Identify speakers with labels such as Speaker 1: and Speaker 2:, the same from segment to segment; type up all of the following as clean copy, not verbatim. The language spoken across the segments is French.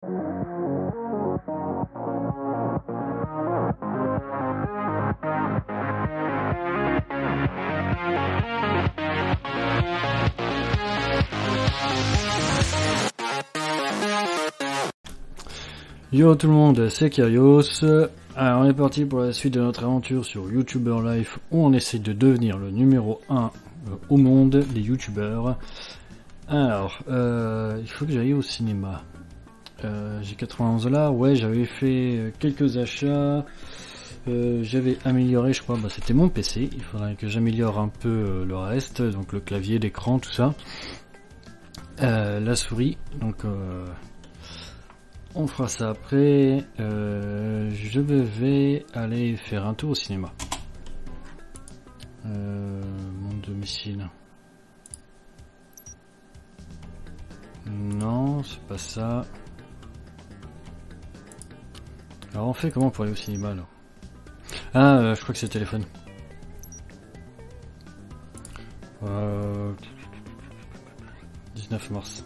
Speaker 1: Yo tout le monde, c'est Kyrios. Alors on est parti pour la suite de notre aventure sur YouTuber Life où on essaie de devenir le numéro 1 au monde des YouTubers. Alors, il faut que j'aille au cinéma. J'ai 91 $, ouais j'avais fait quelques achats. J'avais amélioré, je crois, c'était mon PC. Il faudrait que j'améliore un peu le reste, donc le clavier, l'écran, tout ça. La souris, donc... on fera ça après. Je vais aller faire un tour au cinéma. Mon domicile. Non, c'est pas ça. Alors on fait comment pour aller au cinéma là? Ah, je crois que c'est le téléphone. 19 mars.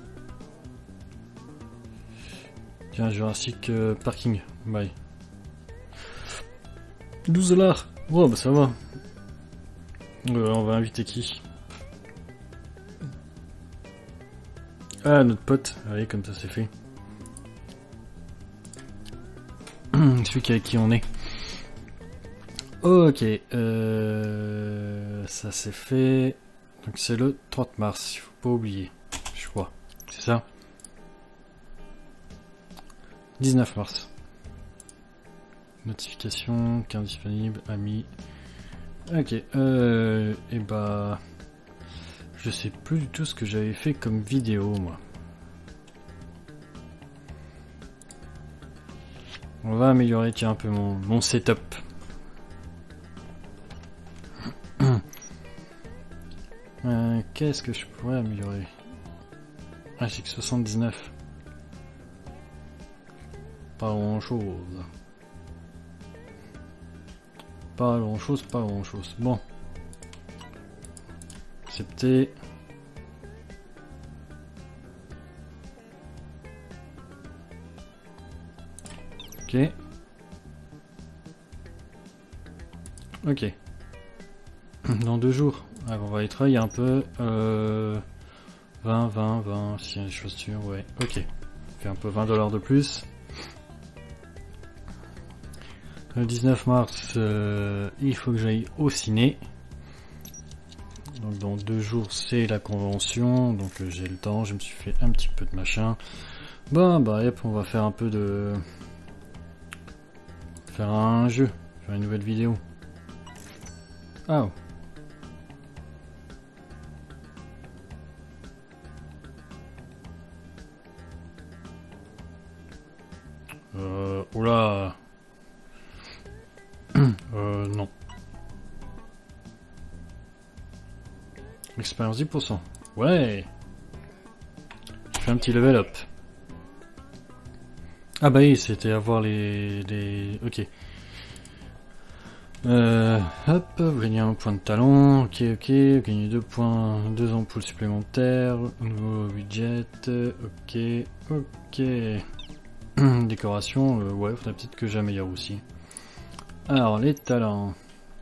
Speaker 1: Tiens, Jurassic Parking, bye. 12 $. Oh bah ça va. On va inviter qui? Ah, notre pote. Allez, comme ça c'est fait. Celui avec qui on est. Ok. Ça c'est fait. Donc c'est le 30 mars, il faut pas oublier. Je crois. C'est ça? 19 mars. Notification, car disponible, amis. Ok, et bah... je sais plus du tout ce que j'avais fait comme vidéo, moi. On va améliorer, tiens, un peu mon setup. Qu'est-ce que je pourrais améliorer? Ah, j'ai que 79. Pas grand chose. Pas grand chose, pas grand chose. Bon. Accepter. Ok. Ok. Dans 2 jours. Alors on va y travailler un peu. 20, s'il y a des chaussures, ouais. Ok. On fait un peu 20 $ de plus. Le 19 mars, il faut que j'aille au ciné. Donc dans 2 jours c'est la convention, donc j'ai le temps, je me suis fait un petit peu de machin. Bon bah yep, on va faire un peu de... faire un jeu, faire une nouvelle vidéo. Ah oh. Oula. Non. Expérience 10%. Ouais. Je fais un petit level up. Ah bah oui, c'était avoir les... Ok. Hop, vous gagnez un point de talent. Ok, vous gagnez 2 points, 2 ampoules supplémentaires. Nouveau widget. Ok. Décoration, ouais, faudrait peut-être que j'améliore aussi. Alors, les talents.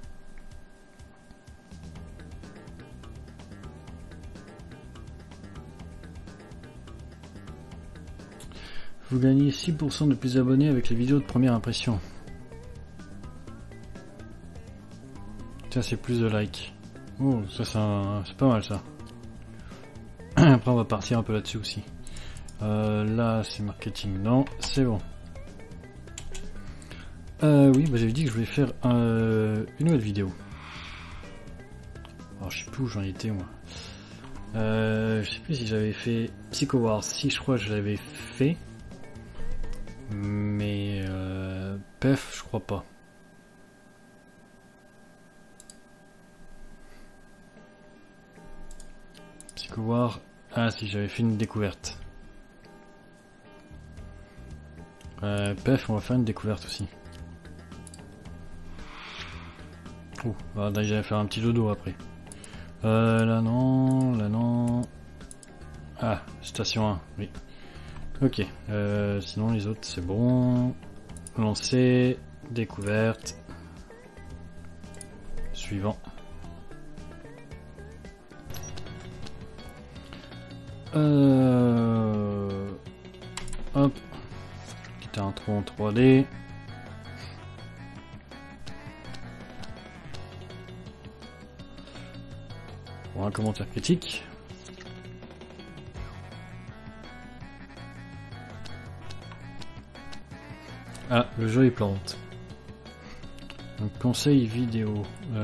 Speaker 1: Vous gagnez 6% de plus d'abonnés avec les vidéos de première impression. Tiens, c'est plus de likes. Oh, ça c'est pas mal ça. Après, on va partir un peu là-dessus aussi. Là, c'est marketing. Non, c'est bon. Oui, bah j'avais dit que je voulais faire une nouvelle vidéo. Alors je sais plus où j'en étais moi. Je sais plus si j'avais fait Psycho Wars. Si, je crois que je l'avais fait. Mais PEF, je crois pas. Psycho Wars. Ah si, j'avais fait une découverte. PEF, on va faire une découverte aussi. Oh, bah, j'allais faire un petit dodo après. Là non. Ah, station 1, oui. Ok, sinon les autres c'est bon. Lancer, découverte. Suivant. Hop. Quitter un trou en 3D. Pour un commentaire critique. Ah, le jeu est plante. Donc conseil vidéo.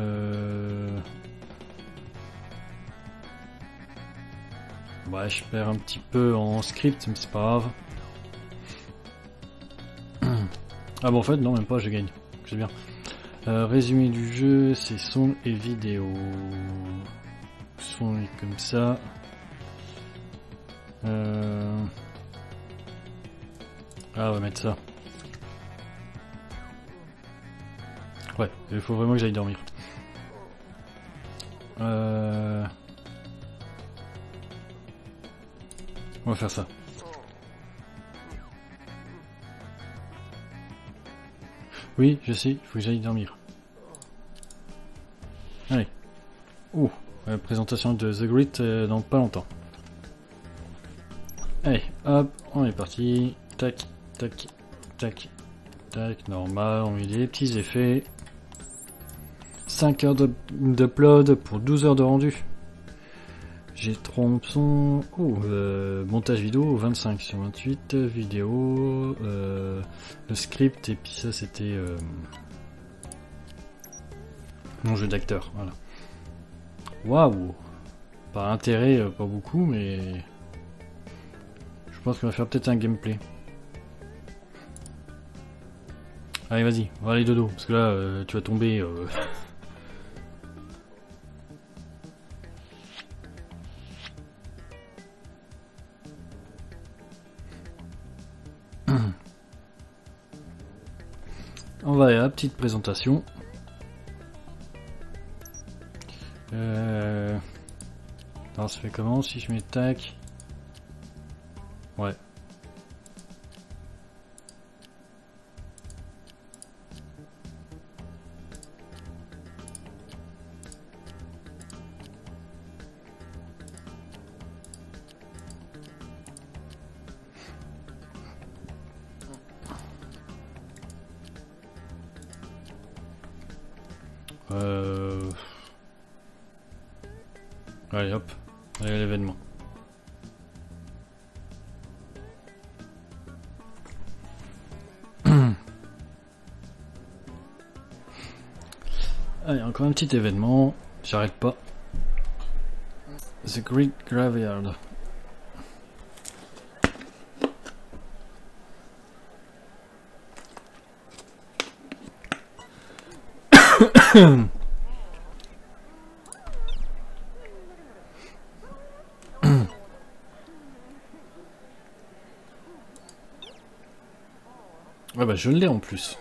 Speaker 1: Ouais, je perds un petit peu en script, mais c'est pas grave. Ah bon, en fait, non, même pas, je gagne. C'est bien. Résumé du jeu, c'est son et vidéo. Son est comme ça. Ah, on va mettre ça. Ouais, il faut vraiment que j'aille dormir. On va faire ça. Oui, je sais, il faut que j'aille dormir. Allez. Oh, présentation de The Grit dans pas longtemps. Allez, hop, on est parti. Tac, tac, tac, tac, normal, on met des petits effets. 5 heures d'upload pour 12 heures de rendu. J'ai son. Oh, montage vidéo 25 sur 28, vidéo, le script, et puis ça c'était mon jeu d'acteur, voilà. Waouh! Par intérêt, pas beaucoup, mais je pense qu'on va faire peut-être un gameplay. Allez, vas-y, on va aller dodo, parce que là, tu vas tomber. On va aller à la petite présentation. Alors ça fait comment si je mets tac? Ouais. Allez hop, allez à l'événement. Allez, encore un petit événement, j'arrête pas. The Great Graveyard. Ouais bah je l'ai en plus.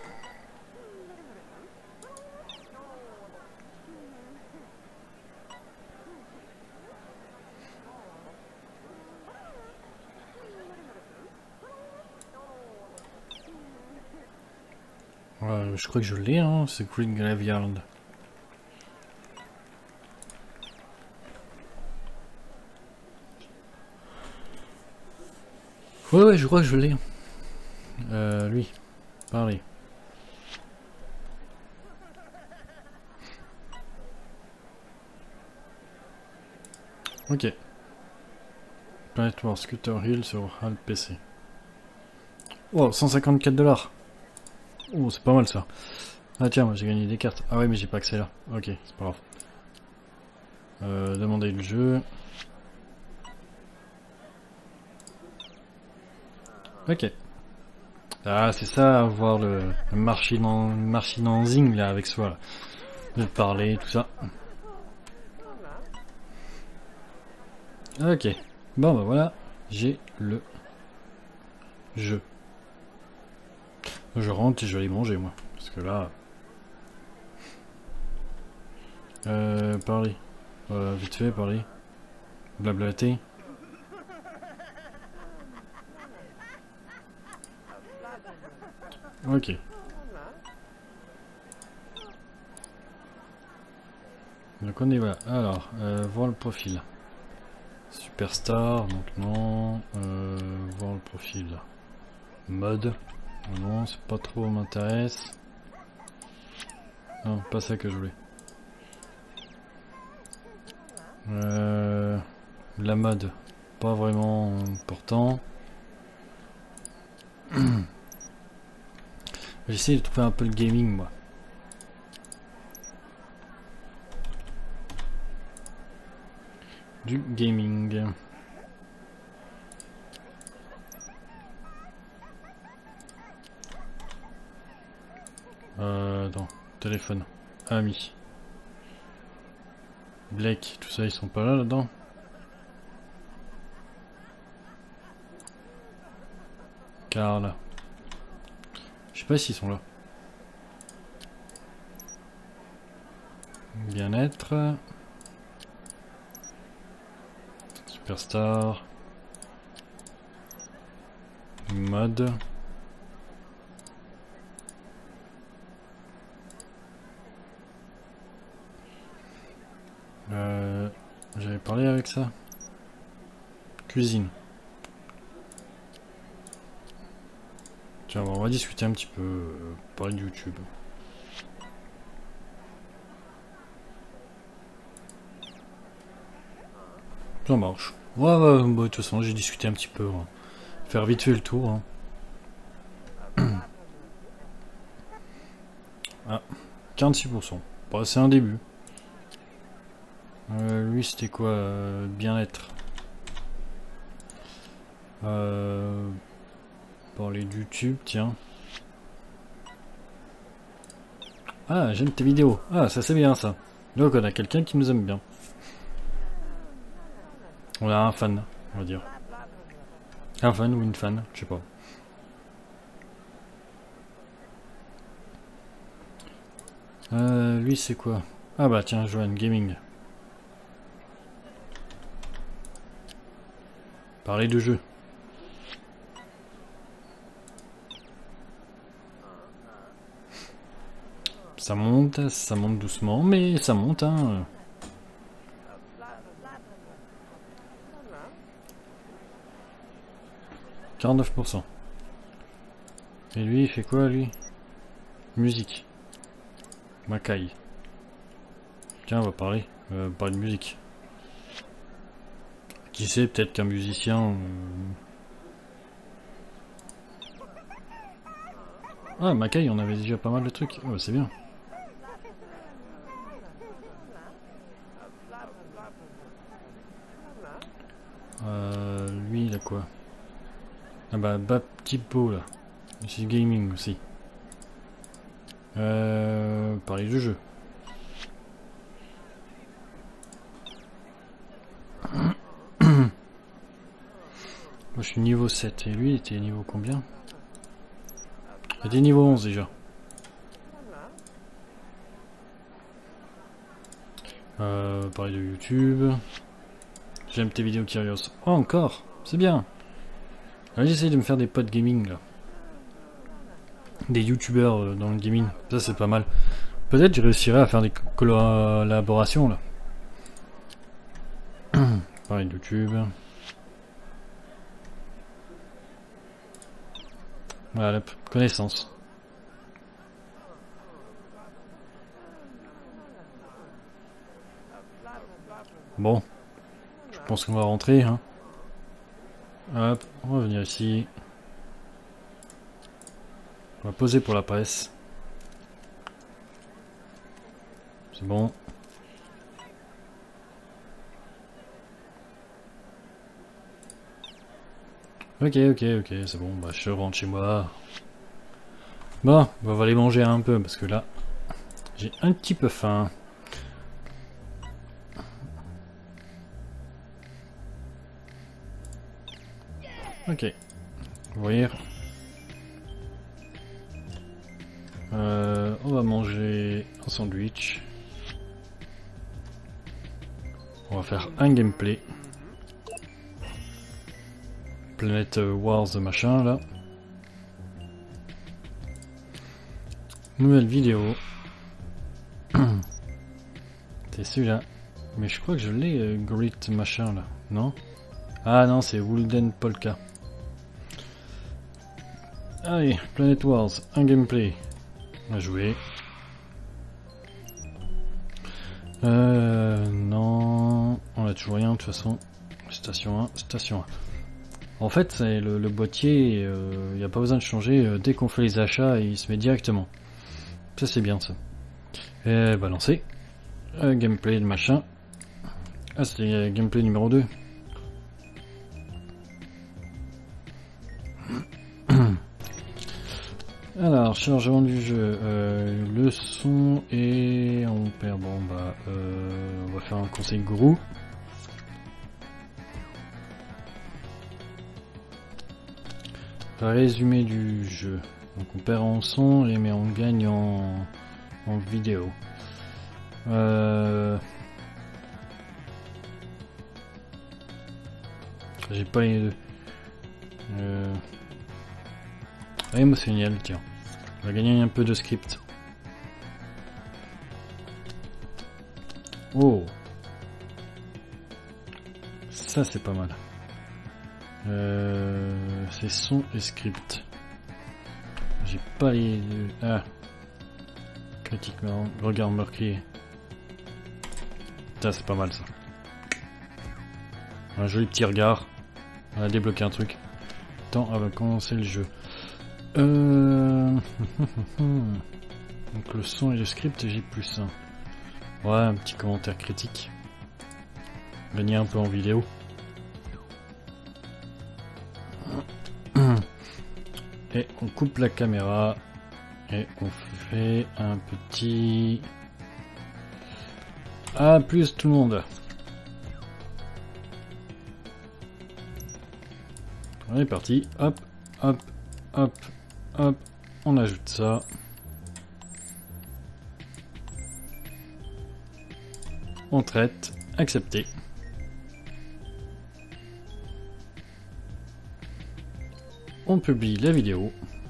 Speaker 1: Je crois que je l'ai, hein, c'est Green Graveyard. Ouais, je crois que je l'ai. Lui, parlez. Ok. Planet War Scooter Hill sur HAL PC. Oh, 154 $. Oh, c'est pas mal ça. Ah tiens, moi j'ai gagné des cartes. Ah ouais, mais j'ai pas accès là. Ok, c'est pas grave. Demander le jeu. Ok. Ah, c'est ça, avoir le marchandising là avec soi. Là. De parler, tout ça. Ok. Bon, bah voilà. J'ai le jeu. Je rentre et je vais aller manger, moi. Parce que là... parler. Vite fait, parler. Blablater. Ok. Donc on est voilà. Alors, voir le profil. Superstar, donc non. Voir le profil. Mode. Non, c'est pas trop m'intéresse. Non, pas ça que je voulais. La mode, pas vraiment important. J'essaie de trouver un peu le gaming, moi. Du gaming. Attends, téléphone. Amis. Blake, tout ça, ils sont pas là-dedans. Carl. Je sais pas s'ils sont là. Bien-être. Superstar. Mode. J'avais parlé avec ça. Cuisine. Tiens, bon, on va discuter un petit peu, parler de YouTube. Ça marche. Ouais, bah, de toute façon, j'ai discuté un petit peu. Hein. Faire vite fait le tour. Hein. Ah, 46%. Bah, c'est un début. Lui, c'était quoi bien-être. Parler de YouTube, tiens. Ah, j'aime tes vidéos. Ah, ça c'est bien ça. Donc on a quelqu'un qui nous aime bien. On a un fan, on va dire. Un fan ou une fan, je sais pas. Lui c'est quoi? Ah bah tiens, Joanne Gaming. Parler de jeu. Ça monte doucement, mais ça monte, hein. « 49%. Et lui, il fait quoi, lui? Musique. Makai. Tiens, on va parler. Parler de musique. Qui sait, peut-être qu'un musicien... Ah, Makai, on avait déjà pas mal de trucs. Oh, c'est bien. Lui, il a quoi? Ah bah, Baptipo, là. C'est gaming aussi. Parler de jeu. Moi, je suis niveau 7. Et lui, il était niveau combien? Il était niveau 11 déjà. Parler de YouTube. J'aime tes vidéos, Kyrios. Oh, encore? C'est bien. J'essaie de me faire des potes gaming là. Des youtubeurs dans le gaming. Ça c'est pas mal. Peut-être je réussirai à faire des collaborations là. Pareil de YouTube. Voilà, connaissance. Bon. Je pense qu'on va rentrer, hein. Hop, on va venir ici. On va poser pour la presse. C'est bon. Ok, c'est bon, bah je rentre chez moi. Bon, on va aller manger un peu parce que là, j'ai un petit peu faim. Ok, ouvrir. On va manger un sandwich. On va faire un gameplay. Planète Wars machin là. Nouvelle vidéo. C'est celui-là. Mais je crois que je l'ai, Grit machin là. Non? Ah non, c'est Wooden Polka. Allez, Planet Wars, un gameplay. On va jouer. Non, on a toujours rien de toute façon. Station 1, station 1. En fait, c'est le boîtier, il n'y a pas besoin de changer. Dès qu'on fait les achats, il se met directement. Ça, c'est bien ça. Et balancer. Gameplay de machin. Ah, c'était gameplay numéro 2. Alors, chargement du jeu, le son et on perd. Bon, bah, on va faire un conseil gourou. Résumé du jeu. Donc, on perd en son mais on gagne en vidéo. J'ai pas les deux. Émotionnel, tiens. On va gagner un peu de script. Oh. Ça c'est pas mal. C'est son et script. J'ai pas les... Ah. Critiquement. Regard meurtrier. Ça c'est pas mal ça. Un joli petit regard. On a débloqué un truc. Attends, on va commencer le jeu. Donc le son et le script, j'ai plus un. Ouais, un petit commentaire critique. Gagner un peu en vidéo. Et on coupe la caméra. Et on fait un petit... A plus tout le monde. On est parti. Hop, hop, hop. Hop, on ajoute ça. On traite, accepter. On publie la vidéo.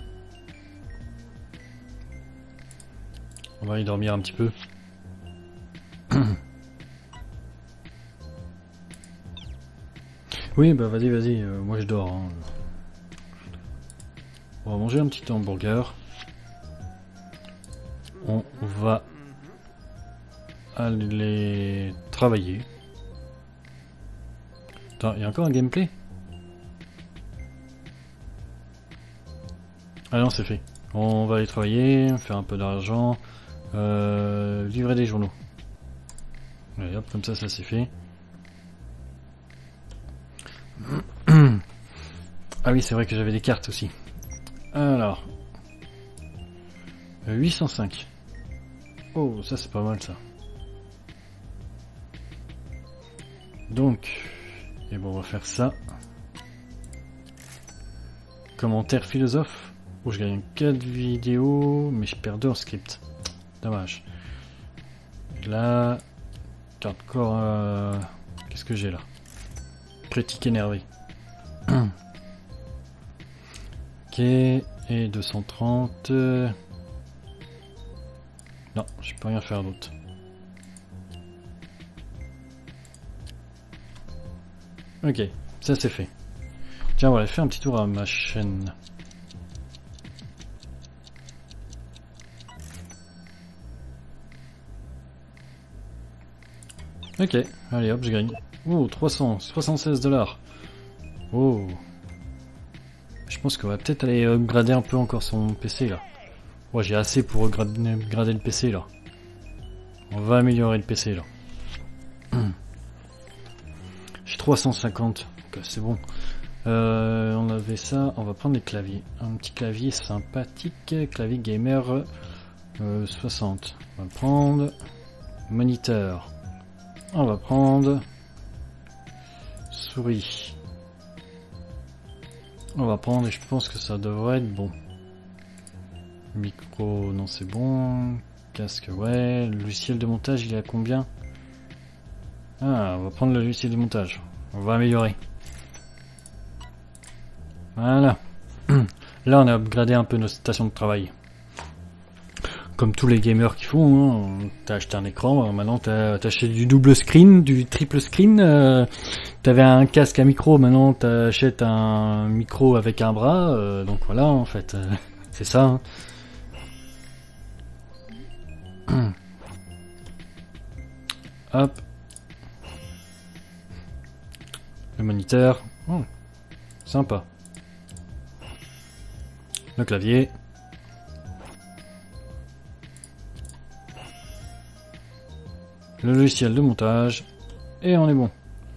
Speaker 1: On va y dormir un petit peu. Oui, bah vas-y, moi je dors. Hein. On va manger un petit hamburger. On va aller travailler. Attends, il y a encore un gameplay? Ah non, c'est fait. On va aller travailler, faire un peu d'argent, livrer des journaux. Allez hop, comme ça c'est fait. Ah oui, c'est vrai que j'avais des cartes aussi. Alors, 805. Oh, ça c'est pas mal ça. Donc, et bon, on va faire ça. Commentaire philosophe. Oh, je gagne 4 vidéos, mais je perds 2 en script. Dommage. Et là, carte corps. Qu'est-ce que j'ai là? Critique énervé. Ok, et 230. Non, je peux rien faire d'autre. Ok, ça c'est fait. Tiens, on va aller faire un petit tour à ma chaîne. Ok, allez hop, je gagne. Oh, 376 $. Oh. Je pense qu'on va peut-être aller upgrader un peu encore son PC là. Ouais, j'ai assez pour upgrader le PC là. On va améliorer le PC là. J'ai 350, c'est bon. On avait ça, on va prendre les claviers. Un petit clavier sympathique, clavier gamer 60. On va prendre moniteur. On va prendre souris. On va prendre et je pense que ça devrait être bon. Micro, non c'est bon. Casque, ouais. Le logiciel de montage, il est à combien? Ah, on va prendre le logiciel de montage. On va améliorer. Voilà. Là, on a upgradé un peu nos stations de travail. comme tous les gamers qui font, hein. T'as acheté un écran, maintenant t'as acheté du double screen, du triple screen, t'avais un casque à micro, maintenant t'achètes un micro avec un bras, donc voilà en fait, c'est ça. Hein. Hop. Le moniteur, oh, sympa. Le clavier. Le logiciel de montage. Et on est bon.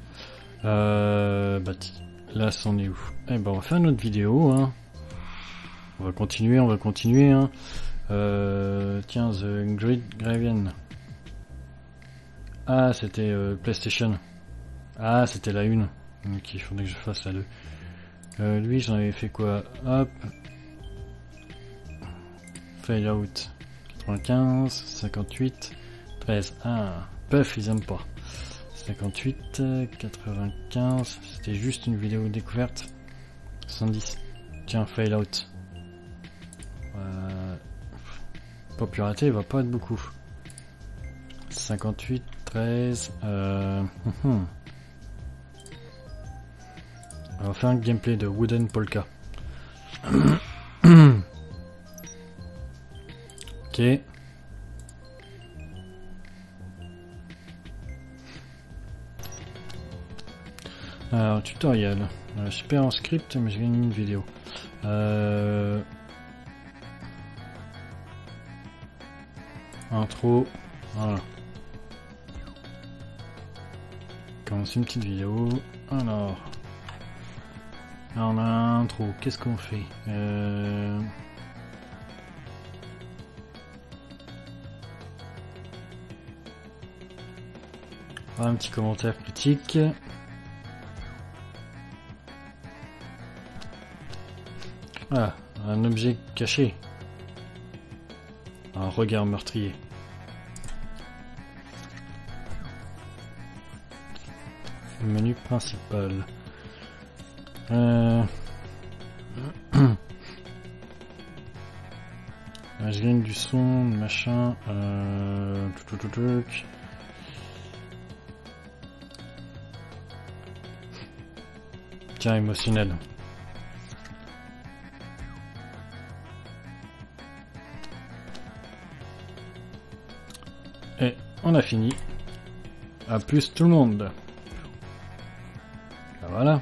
Speaker 1: Bah, là, c'en est où? Eh ben, on va faire une autre vidéo. Hein. On va continuer, Hein. Tiens, The Great Gravian. Ah, c'était PlayStation. Ah, c'était la 1. Donc, il faudrait que je fasse la 2. Lui, j'en avais fait quoi? Hop. Fade out. 95, 58, 13. Ah, puff, ils aiment pas. 58, 95. C'était juste une vidéo découverte. 70. Tiens, fail out. Popularité, il va pas être beaucoup. 58, 13. On va faire un gameplay de Wooden Polka. Ok. Alors, tutoriel. Je suis pas en script, mais je gagne une vidéo. Intro. Voilà. Commence une petite vidéo. Alors. Là, on a un intro. Qu'est-ce qu'on fait? Un petit commentaire critique. Ah, un objet caché. Un regard meurtrier. Le menu principal. Je gagne du son, machin. Tiens, émotionnel. Et on a fini. A plus tout le monde. Ben voilà.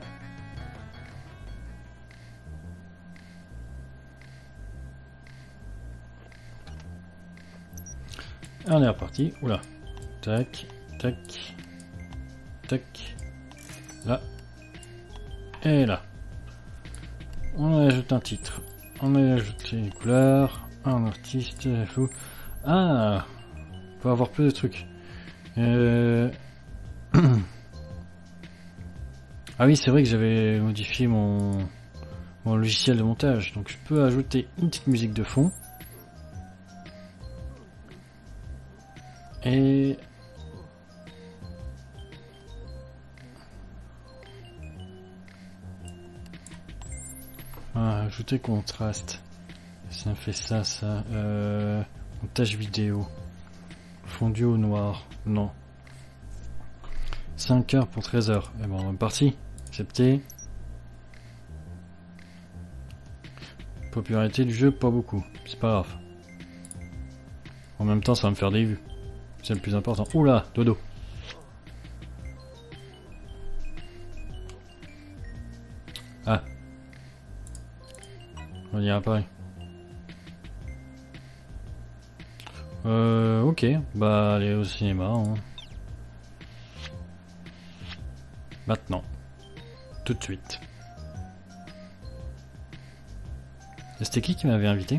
Speaker 1: On est reparti. Oula. Tac, tac, tac. Là. Et là. On ajoute un titre. On ajoute les couleurs. Un artiste. Fou. Ah. Faut avoir plus de trucs. Ah oui, c'est vrai que j'avais modifié mon logiciel de montage. Donc je peux ajouter une petite musique de fond. Et ajouter contraste. Ça me fait ça. Montage vidéo. Fondu au noir. Non. 5 heures pour 13 heures. Et bon, on est parti. Accepter. Popularité du jeu, pas beaucoup. C'est pas grave. En même temps, ça va me faire des vues. C'est le plus important. Oula, dodo. Ah. On y apparaît. Ok. Bah, allez au cinéma. Hein. Maintenant. Tout de suite. C'était qui m'avait invité?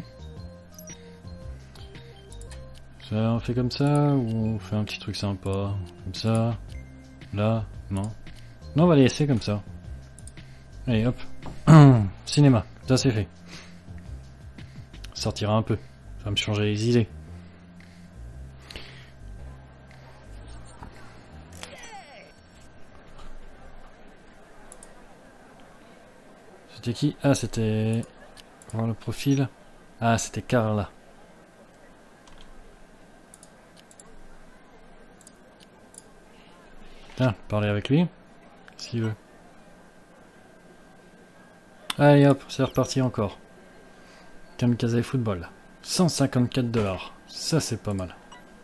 Speaker 1: Ça, on fait comme ça ou on fait un petit truc sympa? Comme ça? Là? Non? Non, on va les laisser comme ça. Allez, hop. Cinéma. Ça, c'est fait. Sortira un peu. Ça va me changer les idées. C'était qui? Ah, c'était... Voir le profil. Ah, c'était Carla. Tiens, parler avec lui. S'il veut. Allez hop, c'est reparti encore. Kamikaze Football. 154 $. Ça c'est pas mal.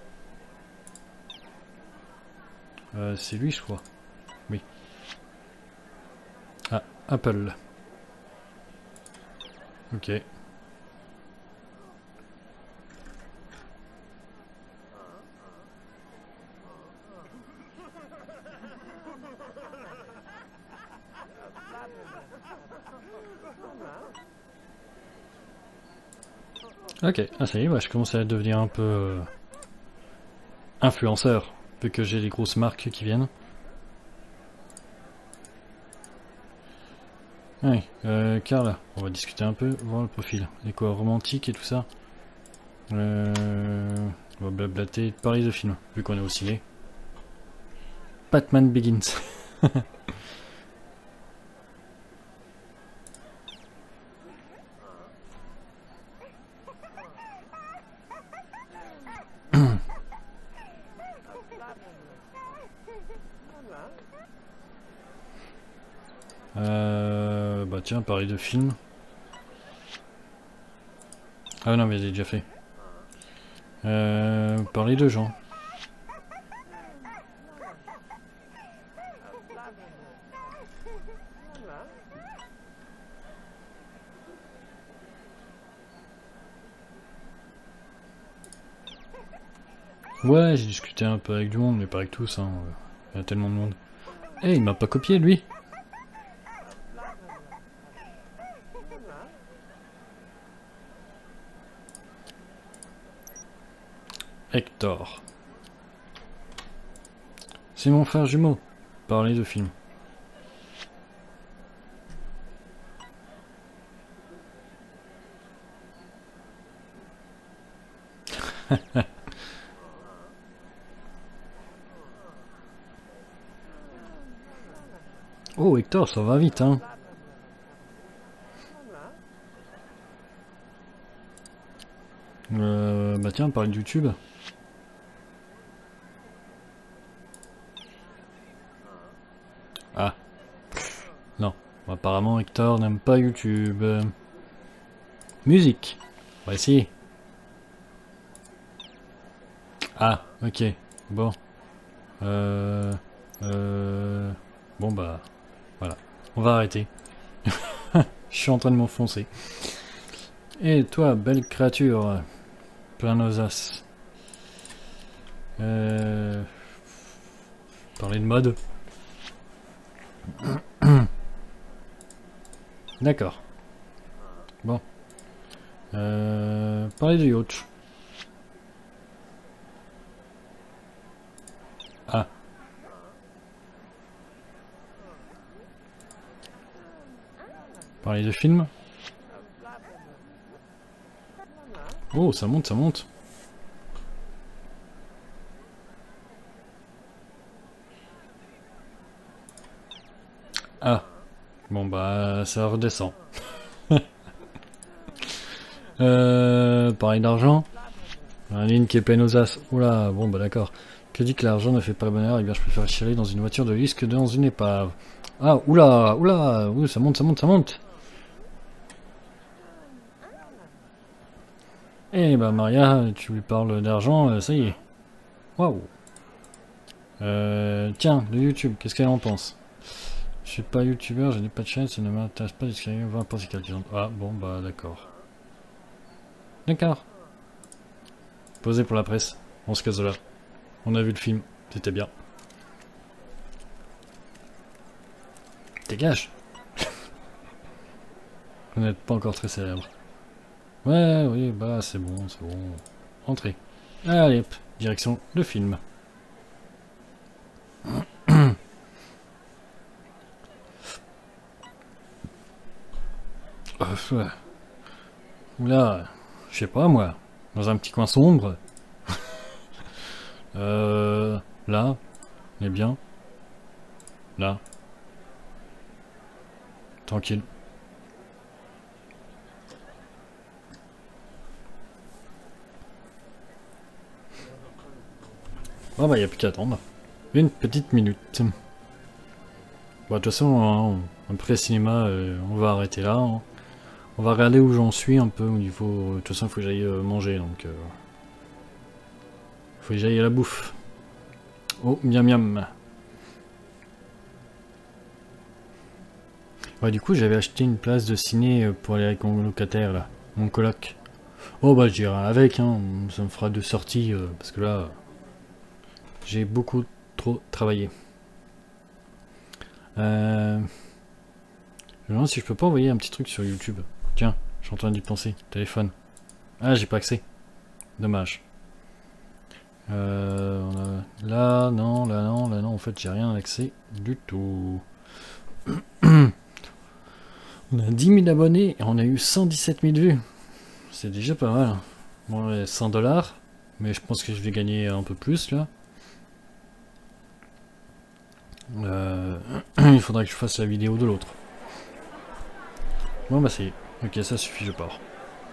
Speaker 1: C'est lui je crois. Oui. Ah, Apple. Ok. Ok, ah ça y est, ouais, je commence à devenir un peu influenceur, vu que j'ai les grosses marques qui viennent. Oui, Karl, on va discuter un peu, voir le profil. Les quoi, romantique et tout ça. On va blablater, parler de film, vu qu'on est au ciné. Batman Begins. Bah tiens, parler de film. Ah non, mais j'ai déjà fait. Parler de gens. Ouais, j'ai discuté un peu avec du monde, mais pas avec tous, hein. Il y a tellement de monde. Eh, il m'a pas copié, lui. Hector. C'est mon frère jumeau. Parler de film. Oh, Hector, ça va vite, hein. Bah tiens, parler de YouTube. Ah. Non. Apparemment, Hector n'aime pas YouTube. Musique. On va essayer. Ah, ok. Bon. Bon bah... Voilà. On va arrêter. Je suis en train de m'enfoncer. Et toi, belle créature. Plein nos as. Parler de mode. D'accord. Bon. Parler de yacht. Ah. Parler de film. Oh, ça monte, ça monte. Ah. Bon bah, ça redescend. Parler d'argent. Un ligne qui est pleine aux as. Oula, bon bah d'accord. Que dit que l'argent ne fait pas le bonheur? Eh bien, je préfère chialer dans une voiture de luxe que dans une épave. Ah, oula, oula, ouh, ça monte, ça monte, ça monte. Eh bah Maria, tu lui parles d'argent, ça y est. Waouh. Tiens, de YouTube, qu'est-ce qu'elle en pense? Je suis pas youtubeur, je n'ai pas de chaîne, ça ne m'intéresse pas d'escrire n'importe quelle question. Ah bon bah d'accord. D'accord. Posé pour la presse, on se casse de là. On a vu le film, c'était bien. Dégage. Vous n'êtes pas encore très célèbre. Ouais, oui, bah c'est bon, c'est bon. Entrez. Allez hop, direction le film. Ouais. Oula, je sais pas moi, dans un petit coin sombre. Là, on est bien. Là. Tranquille. Oh bah y a plus qu'à attendre. Une petite minute. Bon, de toute façon, hein, après cinéma, on va arrêter là. Hein. On va regarder où j'en suis un peu au niveau... De toute façon, il faut que j'aille manger, donc... faut que j'aille à la bouffe. Oh, miam miam. Ouais, du coup, j'avais acheté une place de ciné pour aller avec mon locataire, là. Mon coloc. Oh, bah, j'irai avec, hein. Ça me fera 2 sorties, parce que là... j'ai beaucoup trop travaillé. Je me demande si je peux pas envoyer un petit truc sur YouTube. Tiens, je suis en train d'y penser. Téléphone. Ah, j'ai pas accès. Dommage. On a... Là, non, là, non, là, non. En fait, j'ai rien accès du tout. On a 10 000 abonnés et on a eu 117 000 vues. C'est déjà pas mal. Bon, 100 $. Mais je pense que je vais gagner un peu plus, là. Il faudra que je fasse la vidéo de l'autre. Bon bah c'est... Ok, ça suffit, je pars.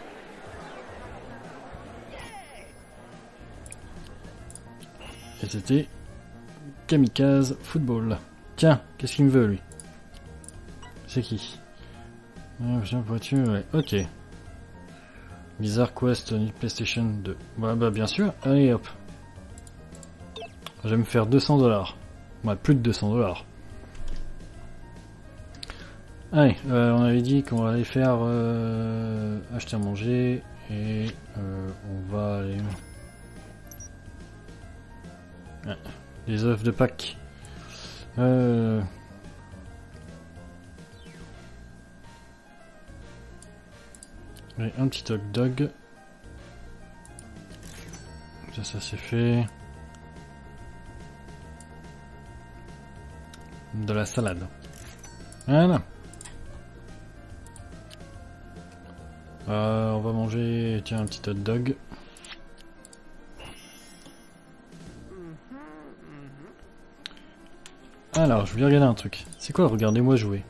Speaker 1: Et c'était... Kamikaze Football. Tiens, qu'est-ce qu'il me veut, lui? C'est qui? Voiture, ouais, ok. Bizarre Quest, PlayStation 2. Ouais, bah bien sûr, allez hop. Je vais me faire 200 $. Ouais, plus de 200 $. Allez, on avait dit qu'on allait faire acheter à manger et on va aller... Ouais, les œufs de Pâques. Et un petit hot dog. Ça c'est fait. De la salade. Voilà. On va manger, tiens, un petit hot dog. Alors, je voulais regarder un truc. C'est quoi, regardez-moi jouer?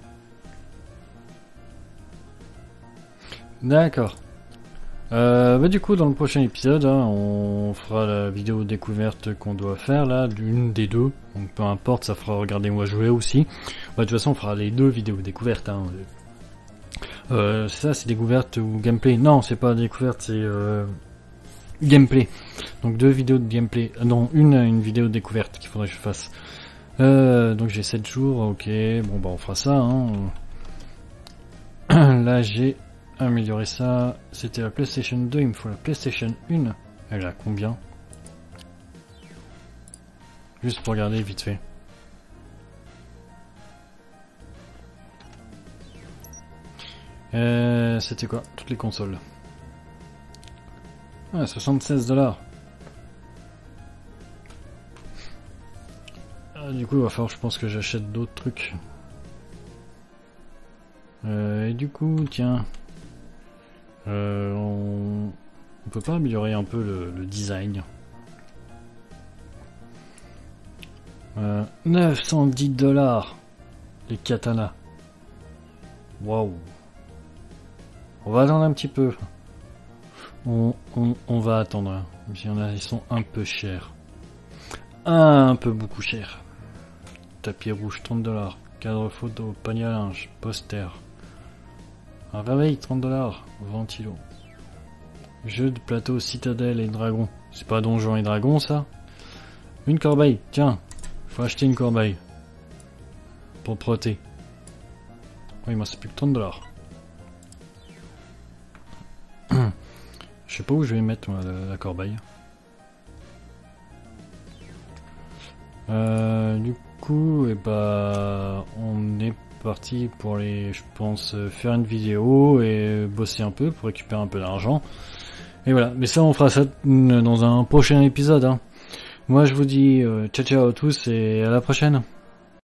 Speaker 1: D'accord. Bah du coup, dans le prochain épisode, hein, on fera la vidéo découverte qu'on doit faire, là, d'une des deux. Donc peu importe, ça fera regardez-moi jouer aussi. Bah, de toute façon, on fera les deux vidéos découvertes. Hein. C'est ça, c'est découverte ou gameplay? Non, c'est pas découverte, c'est gameplay. Donc 2 vidéos de gameplay. Non, une vidéo de découverte qu'il faudrait que je fasse. Donc j'ai 7 jours, ok. Bon bah on fera ça. Hein. Là j'ai amélioré ça. C'était la PlayStation 2, il me faut la PlayStation 1. Elle a combien? Juste pour regarder vite fait. C'était quoi? Toutes les consoles. Ah, 76 $. Ah, du coup, il va falloir, je pense que j'achète d'autres trucs. Et du coup, tiens. On peut pas améliorer un peu le design. 910 $. Les katanas. Waouh. On va attendre un petit peu. On va attendre. Hein. Il y en a, ils sont un peu chers. Un peu beaucoup chers. Tapis rouge 30 $. Cadre photo, panier à linge, poster. Un réveil 30 $. Ventilo. Jeu de plateau Citadelle et Dragon. C'est pas Donjons et Dragons ça? Une corbeille, tiens. Faut acheter une corbeille. Propreté. Oui, moi c'est plus que 30 $. Je sais pas où je vais mettre moi, la corbeille. Du coup, et bah, on est parti pour aller, je pense, faire une vidéo et bosser un peu pour récupérer un peu d'argent. Et voilà, mais ça on fera ça dans un prochain épisode. Hein. Moi je vous dis ciao ciao à tous et à la prochaine.